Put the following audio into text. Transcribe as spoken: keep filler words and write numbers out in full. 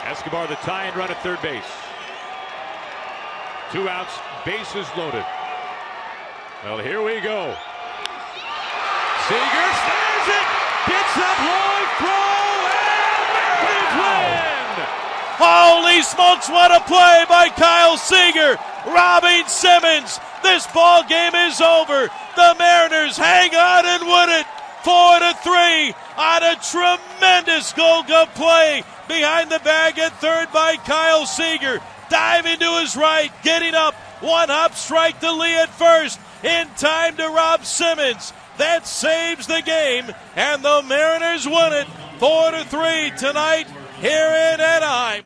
Escobar the tie and run at third base. Two outs, bases loaded. Well, here we go. Seager snares it, gets up, long throw, and Mariners win! Holy smokes, what a play by Kyle Seager, robbing Simmons. This ball game is over. The Mariners hang on and win it, four to three, on a tremendous Gold Glove play behind the bag at third by Kyle Seager. Diving to his right, getting up, one hop strike to Lee at first, in time to rob Simmons. That saves the game, and the Mariners win it four to three tonight here in Anaheim.